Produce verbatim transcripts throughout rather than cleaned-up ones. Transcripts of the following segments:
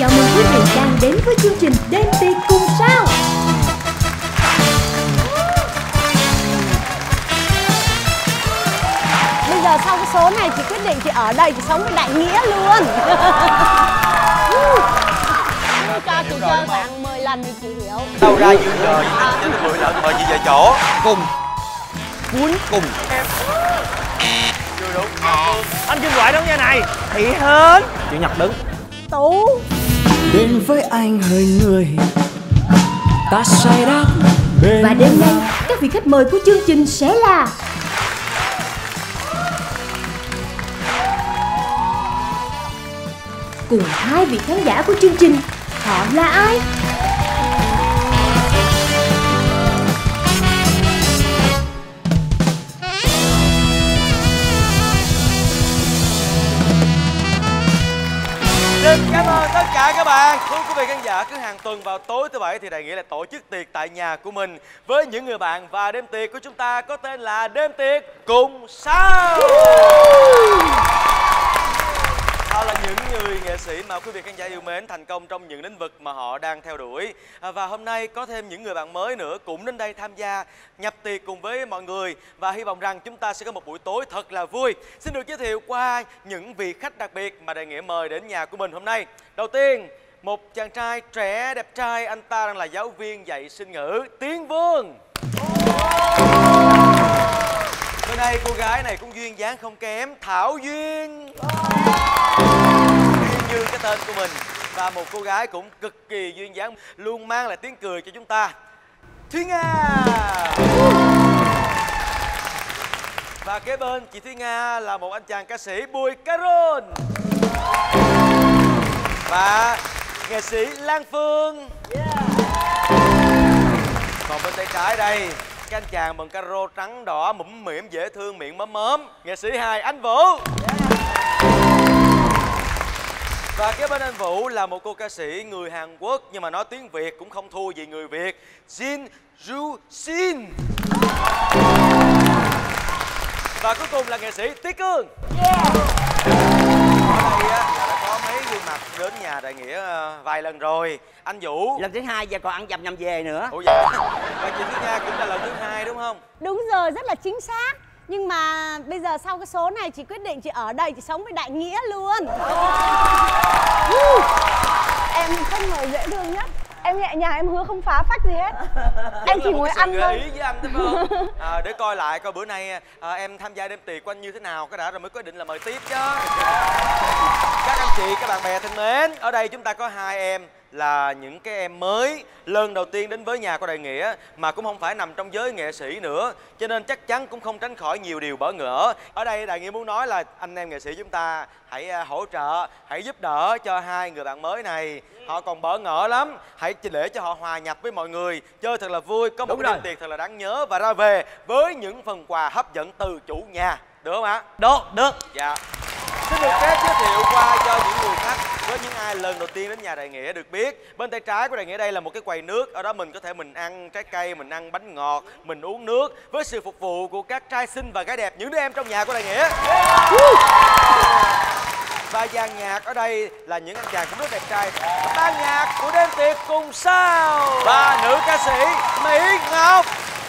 Chào mừng quý vị đang đến với chương trình Đêm Tiệc Cùng Sao. Bây giờ sau cái số này chị quyết định chị ở đây chị sống với đại nghĩa luôn. Cho chị chơi khoảng mười lần thì chị hiểu. Đâu ra dương giờ với mười lần mời chị về chỗ. Cùng Cuối cùng em chưa đúng. Anh Kim Loại đóng vai này Thị Hến. Chị Nhật đứng. Tú. Đến với anh hơi người ta say đắm bên. Và đêm nay các vị khách mời của chương trình sẽ là cùng hai vị khán giả của chương trình. Họ là ai? Xin cảm ơn tất cả các bạn. Thưa quý vị khán giả, cứ hàng tuần vào tối thứ bảy thì Đại Nghĩa lại tổ chức tiệc tại nhà của mình với những người bạn, và đêm tiệc của chúng ta có tên là Đêm Tiệc Cùng Sao. Họ là những người nghệ sĩ mà quý vị khán giả yêu mến, thành công trong những lĩnh vực mà họ đang theo đuổi. À, và hôm nay có thêm những người bạn mới nữa cũng đến đây tham gia nhập tiệc cùng với mọi người, và hy vọng rằng chúng ta sẽ có một buổi tối thật là vui. Xin được giới thiệu qua những vị khách đặc biệt mà Đại Nghĩa mời đến nhà của mình hôm nay. Đầu tiên, một chàng trai trẻ đẹp trai, anh ta đang là giáo viên dạy sinh ngữ, Tiến Vương. Bên đây cô gái này cũng duyên dáng không kém, Thảo Duyên. Như cái tên của mình. Và một cô gái cũng cực kỳ duyên dáng, luôn mang lại tiếng cười cho chúng ta, Thúy Nga. Và kế bên chị Thúy Nga là một anh chàng ca sĩ, Bùi Caron. Và nghệ sĩ Lan Phương. Còn bên tay trái đây, cái anh chàng bằng caro trắng đỏ mũm mĩm dễ thương, miệng móm móm, nghệ sĩ hài Anh Vũ. Và kế bên anh Vũ là một cô ca sĩ người Hàn Quốc nhưng mà nói tiếng Việt cũng không thua gì người Việt, Jin Ju Shin. Và cuối cùng là nghệ sĩ Tí Cương. Yeah. Ở đây á, là đã có mấy gương mặt đến nhà Đại Nghĩa vài lần rồi. Anh Vũ Lần thứ hai giờ còn ăn dầm nhầm về nữa. Ủa dạ. Và chị Thúy Nga cũng là lần thứ hai đúng không? Đúng rồi, rất là chính xác. Nhưng mà bây giờ sau cái số này chị quyết định chị ở đây chị sống với đại nghĩa luôn. Em không ngờ dễ thương nhất. Em nhẹ nhàng, em hứa không phá phách gì hết. Em chỉ ngồi ăn thôi. Ý với anh đúng không? À, để coi lại coi bữa nay à, em tham gia đêm tiệc của anh như thế nào, cái đã rồi mới quyết định là mời tiếp chứ. Các anh chị, các bạn bè thân mến, ở đây chúng ta có hai em là những cái em mới lần đầu tiên đến với nhà của Đại Nghĩa, mà cũng không phải nằm trong giới nghệ sĩ nữa, cho nên chắc chắn cũng không tránh khỏi nhiều điều bỡ ngỡ. Ở đây Đại Nghĩa muốn nói là anh em nghệ sĩ chúng ta hãy hỗ trợ, hãy giúp đỡ cho hai người bạn mới này. Họ còn bỡ ngỡ lắm, hãy để cho họ hòa nhập với mọi người, chơi thật là vui, có một đêm tiệc thật là đáng nhớ và ra về với những phần quà hấp dẫn từ chủ nhà. Được không ạ? Được, được. Dạ. Xin được phép giới thiệu qua cho những người khách với những ai lần đầu tiên đến nhà Đại Nghĩa được biết. Bên tay trái của Đại Nghĩa đây là một cái quầy nước, ở đó mình có thể mình ăn trái cây, mình ăn bánh ngọt, mình uống nước với sự phục vụ của các trai xinh và gái đẹp, những đứa em trong nhà của Đại Nghĩa. Và dàn nhạc ở đây là những anh chàng cũng rất đẹp trai. Ban nhạc của Đêm Tiệc Cùng Sao và nữ ca sĩ Mỹ Ngọc.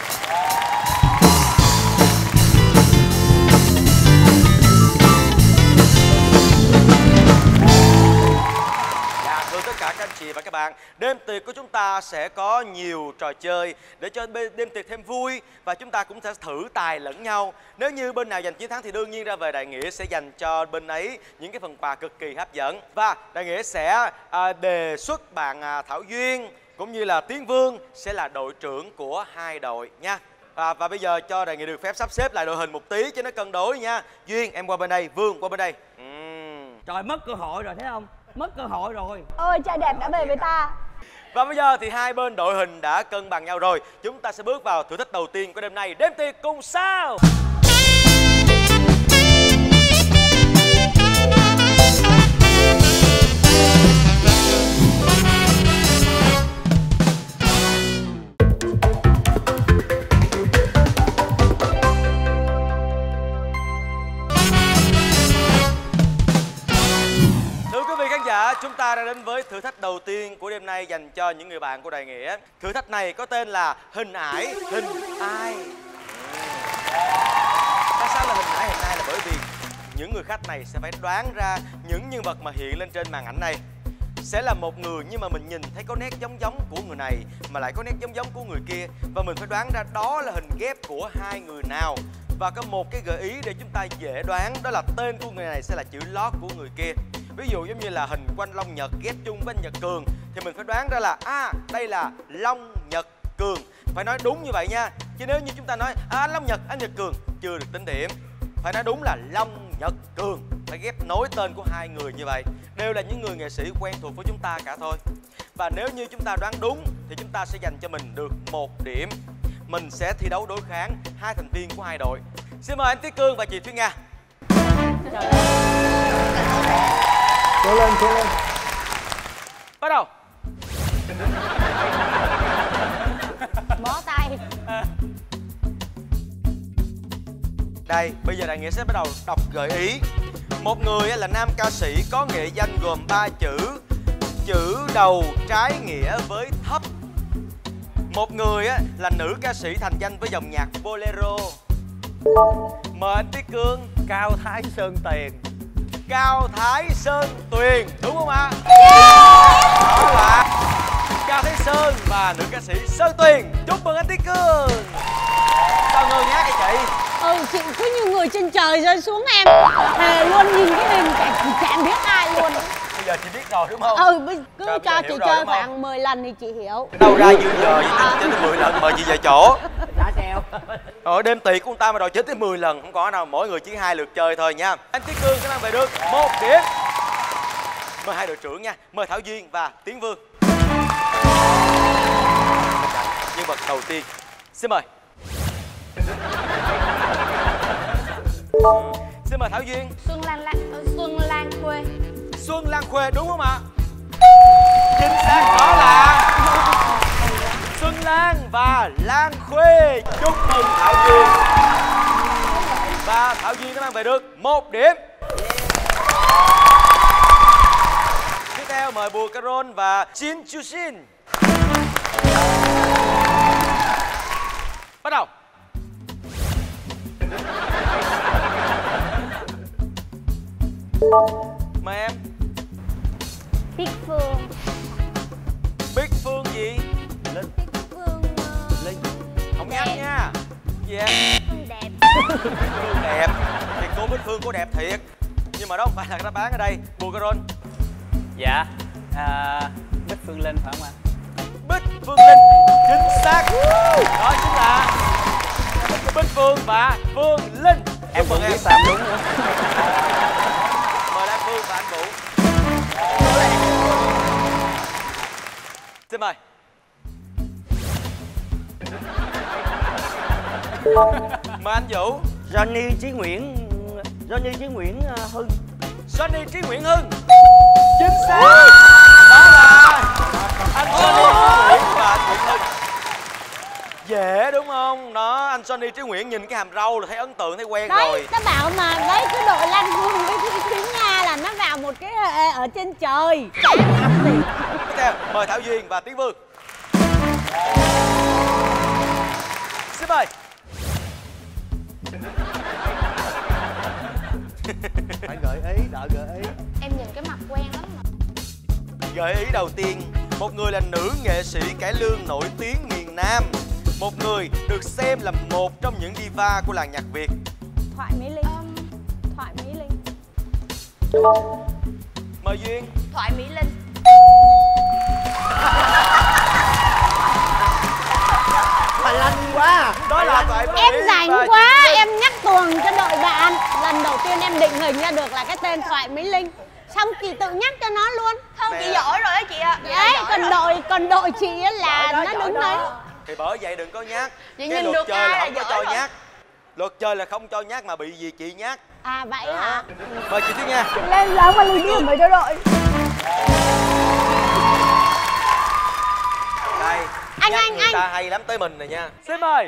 Thưa tất cả các anh chị và các bạn, đêm tiệc của chúng ta sẽ có nhiều trò chơi để cho đêm tiệc thêm vui, và chúng ta cũng sẽ thử tài lẫn nhau. Nếu như bên nào giành chiến thắng thì đương nhiên ra về Đại Nghĩa sẽ dành cho bên ấy những cái phần quà cực kỳ hấp dẫn. Và Đại Nghĩa sẽ à, đề xuất bạn à, Thảo Duyên cũng như là Tiến Vương sẽ là đội trưởng của hai đội nha. À, và bây giờ cho Đại Nghĩa được phép sắp xếp lại đội hình một tí cho nó cân đối nha. Duyên em qua bên đây, Vương qua bên đây. uhm. Trời, mất cơ hội rồi thấy không? Mất cơ hội rồi. Ôi, trai đẹp đã về với ta. Và bây giờ thì hai bên đội hình đã cân bằng nhau rồi. Chúng ta sẽ bước vào thử thách đầu tiên của đêm nay, Đêm Tiệc Cùng Sao. Và chúng ta đã đến với thử thách đầu tiên của đêm nay dành cho những người bạn của Đại Nghĩa. Thử thách này có tên là hình ải hình ai. Tại sao là hình ải hình ai? Là bởi vì những người khách này sẽ phải đoán ra những nhân vật mà hiện lên trên màn ảnh này sẽ là một người, nhưng mà mình nhìn thấy có nét giống giống của người này mà lại có nét giống giống của người kia, và mình phải đoán ra đó là hình ghép của hai người nào. Và có một cái gợi ý để chúng ta dễ đoán, đó là tên của người này sẽ là chữ lót của người kia. Ví dụ giống như là hình của anh Long Nhật ghép chung với anh Nhật Cường thì mình phải đoán ra là à đây là Long Nhật Cường. Phải nói đúng như vậy nha. Chứ nếu như chúng ta nói à, anh Long Nhật, anh Nhật Cường chưa được tính điểm. Phải nói đúng là Long Nhật Cường. Phải ghép nối tên của hai người như vậy. Đều là những người nghệ sĩ quen thuộc với chúng ta cả thôi. Và nếu như chúng ta đoán đúng thì chúng ta sẽ dành cho mình được một điểm. Mình sẽ thi đấu đối kháng hai thành viên của hai đội. Xin mời anh Tí Cương và chị Thúy Nga. Cố lên, cố lên. Bắt đầu. Bó tay. Đây, bây giờ Đại Nghĩa sẽ bắt đầu đọc gợi ý. Một người là nam ca sĩ có nghệ danh gồm ba chữ. Chữ đầu trái nghĩa với thấp. Một người là nữ ca sĩ thành danh với dòng nhạc bolero. Mời anh Tí Cương. Cao Thái Sơn Tuyền. Cao Thái Sơn Tuyền, đúng không ạ? Yeah. Đó là Cao Thái Sơn và nữ ca sĩ Sơn Tuyền. Chúc mừng anh Tí Cương. Sao ngơ ngác vậy chị? Ừ, chị cứ như người trên trời rơi xuống em. Thề luôn, nhìn cái hình chị chẳng biết ai luôn. Bây giờ chị biết rồi đúng không? Ừ, cứ Rồi, cho chị chơi khoảng không? mười lần thì chị hiểu. Đâu ra dư giờ vậy? À. Chơi tới mười lần mời chị về chỗ. Đã treo. Ở đêm tiệc của người ta mà đòi chết tới mười lần không có nào, mỗi người chỉ hai lượt chơi thôi nha. Anh Tí Cương sẽ mang về được một điểm. Mời hai đội trưởng nha, mời Thảo Duyên và Tiến Vương. Nhân vật đầu tiên, xin mời. Xin mời Thảo Duyên. Xuân Lan Lan, Xuân Lan Khuê. Xuân Lan Khuê đúng không ạ? Chính xác, đó là Xuân Lan và Lan Khuê. Chúc mừng Thảo Duyên. Và Thảo Duyên đã mang về được một điểm. Tiếp theo mời Bùa Caron và Jin Chu Shin. Bắt đầu. Mời em. Bích Phương. Bích Phương gì? Linh. Bích Phương uh... Linh. Không nhắc nha. Gì em? Phương đẹp. Phương đẹp. Thì cô Bích Phương cô đẹp thiệt. Nhưng mà đó không phải là cái đáp án ở đây. Bùa Caron. Dạ à, Bích Phương Linh phải không ạ? Bích Phương Linh. Chính xác. Đó chính là Bích Phương và Phương Linh. Em vẫn biết sao đúng nữa. Mời Lan Phương và anh Vũ. Xin mời. Mời anh Vũ. Johnny Chí Nguyễn. Johnny Chí Nguyễn uh, Hưng. Johnny Trí Nguyễn Hưng. Chính xác. Đó là anh Johnny Trí Nguyễn và anh Nguyễn Hưng. Dễ đúng không? Đó, anh Johnny Trí Nguyễn nhìn cái hàm râu là thấy ấn tượng, thấy quen đấy, rồi. Đấy, ta bảo mà đấy cái đội Lan Hương với Thúy Thúy Nga là nó vào một cái hệ ở trên trời. Tiếp theo, mời Thảo Duyên và Tiến Vương. Xin mời. Phải gợi ý, đợi gợi ý. Em nhìn cái mặt quen lắm mà. Gợi ý đầu tiên, một người là nữ nghệ sĩ cải lương nổi tiếng miền Nam. Một người được xem là một trong những diva của làng nhạc Việt. Thoại Mỹ Linh. Um, Thoại Mỹ Linh. Mời Duyên. Thoại Mỹ Linh. Bà lanh quá. Đó là Thoại Mỹ. Em rảnh quá, em nhắc tuồng cho đội bạn. Lần đầu tiên em định hình ra được là cái tên Thoại Mỹ Linh. Xong chị tự nhắc cho nó luôn. Không, chị giỏi rồi đó chị ạ. Đấy, còn đội còn đội chị là nó đứng đấy. Thì bởi vậy đừng có nhắc. Chị cái nhìn luật được chơi là ai không là có giỏi cho rồi. nhắc. Luật chơi là không cho nhắc mà bị gì chị nhắc. À vậy Đó. hả? Mời chị Thúy Nga. Lên lắm mà lý điểm mới cho đội. Đây. Anh, nhắc anh, người anh. ta hay lắm tới mình rồi nha. Xin mời.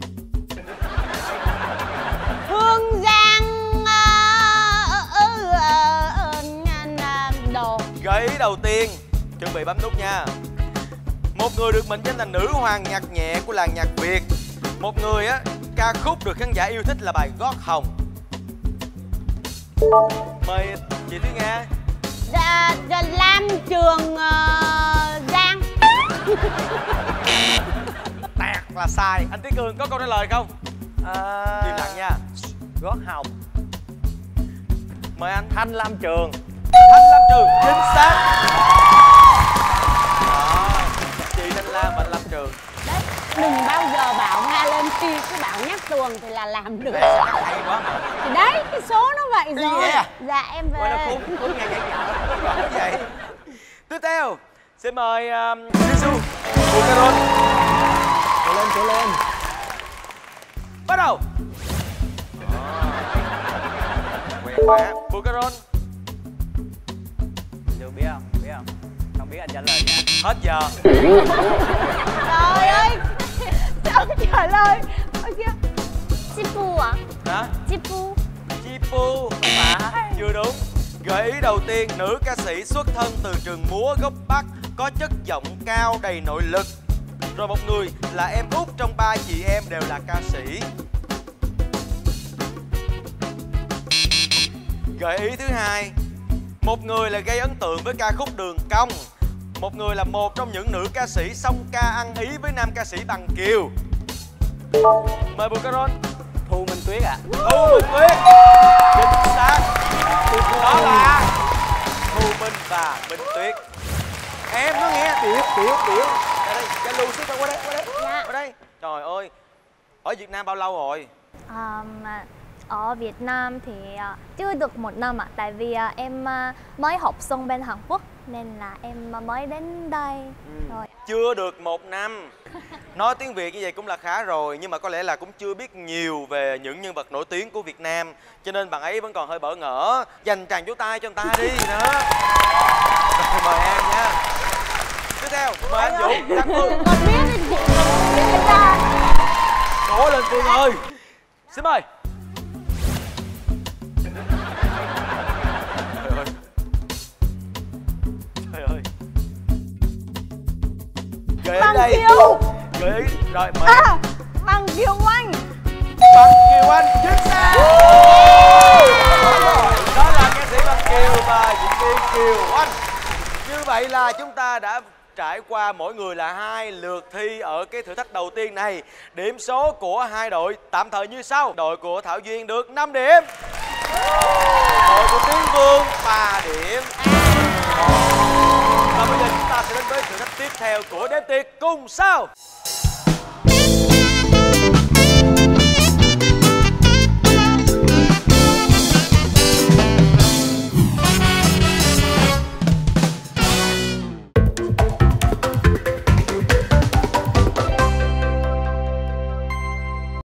Hương Giang uh, uh, uh, đầu tiên, chuẩn bị bấm nút nha. Một người được mệnh danh là nữ hoàng nhạc nhẹ của làng nhạc Việt. Một người á, ca khúc được khán giả yêu thích là bài Gót Hồng. Mời chị Thúy Nga. Dạ, dạ Lam Trường uh, Giang. Tẹt là sai. Anh Tiến Cường có câu trả lời không? À, Im lặng nha. Gót Hồng. Mời anh. Thanh Lam Trường. Thanh Lam Trường, chính xác. Đó, chị Thanh Lam và anh Lam Trường. Đấy, đừng bao giờ bảo Nga lên khi cứ bảo nhắc tuồng thì là làm được. Hay quá mà. Thì đấy, cái số nó vậy Cái rồi. gì vậy à? Dạ em về. Gọi là cuốn, cuốn nghe nhạc nhạc. Gọi vậy. Tiếp theo, xin mời um, Jisoo, Bukaron. Trở lên, trở lên. Bắt đầu. Quen quá. Bukaron. Chưa biết không? Biết không? Không biết anh trả lời nha. Hết giờ. Trời ơi, sao không trả lời? Ôi kia. Chipu à? Hả? Chipu. Chipu. Không phải. Chưa đúng. Gợi ý đầu tiên, nữ ca sĩ xuất thân từ trường múa gốc Bắc, có chất giọng cao đầy nội lực. Rồi một người là em út trong ba chị em đều là ca sĩ. Gợi ý thứ hai, một người là gây ấn tượng với ca khúc Đường Cong. Một người là một trong những nữ ca sĩ song ca ăn ý với nam ca sĩ Bằng Kiều. Mời Bukaron. Thu Minh Tuyết ạ. À. Thu Minh Tuyết. Chính xác. Đó là Thu Minh và Minh Tuyết. Em nó nghe. Tiểu, tiểu, tiểu. Ra đây, ra lưu xíu, qua đây, qua đây. Dạ. Qua đây. Trời ơi, ở Việt Nam bao lâu rồi? À, mà ở Việt Nam thì uh, chưa được một năm ạ. Tại vì uh, em uh, mới học xong bên Hàn Quốc nên là em uh, mới đến đây Ừ. rồi. Chưa được một năm. Nói tiếng Việt như vậy cũng là khá rồi. Nhưng mà có lẽ là cũng chưa biết nhiều về những nhân vật nổi tiếng của Việt Nam, cho nên bạn ấy vẫn còn hơi bỡ ngỡ. Dành tràng vỗ tay cho anh ta đi nữa. Rồi, mời em nha. Tiếp theo, mời anh Vũ, Đăng Phương. Con biết thì chị không biết ra. Cố lên Phương ơi. Xin mời. Trời ơi. Trời ơi. Gợi ý Bằng đây. Kiều. Gợi ý. Rồi, mời À, em. Bằng Kiều Anh. Bằng Kiều Anh, chính xác. Đó là ca sĩ Bằng Kiều và diễn viên Kiều Anh. Như vậy là chúng ta đã trải qua mỗi người là hai lượt thi ở cái thử thách đầu tiên này. Điểm số của hai đội tạm thời như sau. Đội của Thảo Duyên được năm điểm. Đội của Tiến Vương ba điểm. Và bây giờ chúng ta sẽ đến với thử thách tiếp theo của đếm tiệc cùng sao.